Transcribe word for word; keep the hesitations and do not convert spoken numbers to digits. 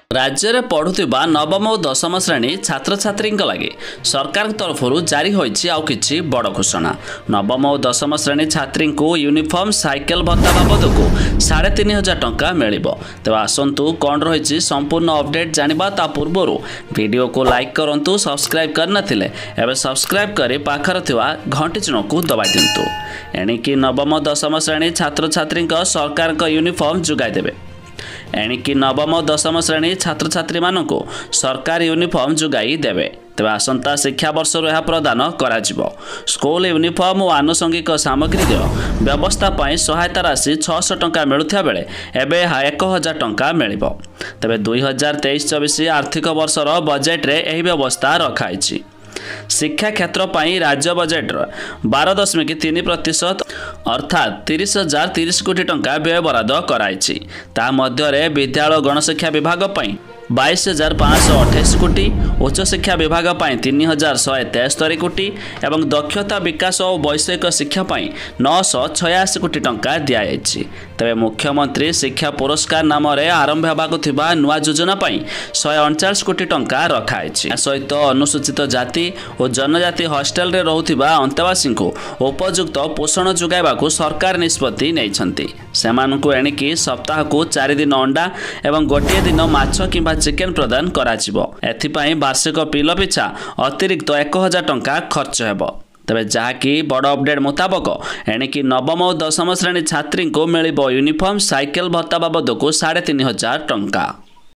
राज्य में पढ़ुवा नवम और दशम श्रेणी छात्र छात्री लगे सरकार तरफ जारी होती आउ कि बड़ घोषणा। नवम और दशम श्रेणी छात्री को यूनिफॉर्म साइकेल भत्ता बाबद को साढ़े तीन हजार टंका मिल। तेज आसतु कौन रही संपूर्ण अपडेट जाना ता पूर्व वीडियो को लाइक करूँ, सब्सक्राइब करना एवं सब्सक्राइब कर पाखर घंटी चिन्ह को दबाई दिंतु। एणिकी नवम दशम श्रेणी छात्र छात्री सरकार यूनिफॉर्म जोगाईदेवे। एणिकी नवम और दशम श्रेणी छात्र छात्री मानक सरकार यूनिफॉर्म जोगाई देवे। तेज आसंता शिक्षा वर्ष यह प्रदान करा जिवो। स्कूल यूनिफॉर्म और आनुषंगिक सामग्री व्यवस्था पर सहायता राशि छःश टंका मिलुथिया बेले एबे एक हजार टंका मिलिबो। तेबे दुई हजार तेईस चौबीस आर्थिक वर्षर बजेट रे एही व्यवस्था रखाई। शिक्षा क्षेत्र पर राज्य बजेट बारह दशमिक तीन प्रतिशत अर्थात तीस हजार तीस कोटी टंका व्यय बराद कराई। ता मध्य विद्यालय गणशिक्षा विभाग पर बाईस हजार पाँच सौ अठाईस कोटी, उच्च शिक्षा विभाग पर तीन हजार शहे तेस्तरी कोटी एवं दक्षता विकास और वैषयिक शिक्षा पर नौश छयासी कोटी टंका दि। तेज मुख्यमंत्री शिक्षा पुरस्कार नाम आरंभ होगा नुआ योजना पर शहे अड़चाश कोटी टंका रखाई। सहित अनुसूचित जाति और जनजाति हॉस्टेल रे रहुथिबा अंतेवासी को उपयुक्त पोषण जोगाइबा को सरकार निष्पत्ति नहीं। सेमानकु एणिकी सप्ताह को चार दिन अंडा एवं गोटे दिन माछ किंबा चिकेन प्रदान कराजिबो। एथिपाई वार्षिक पिल पिछा अतिरिक्त एक हजार टंका खर्च हेबो। तेबे जहाँकि बड़ अपडेट मुताबक एणिकी नवम और दशम श्रेणी छात्री को मिलिबो यूनिफॉर्म साइकेल भत्ता बाबद को साढ़े तीन हजार टंका।